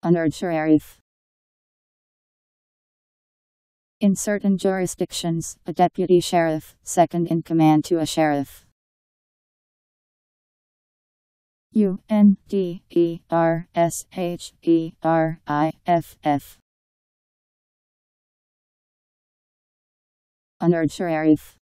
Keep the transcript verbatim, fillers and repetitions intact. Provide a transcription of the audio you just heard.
Undersheriff. In certain jurisdictions, a deputy sheriff, second in command to a sheriff. U N D E R S H E R I F F. Undersheriff.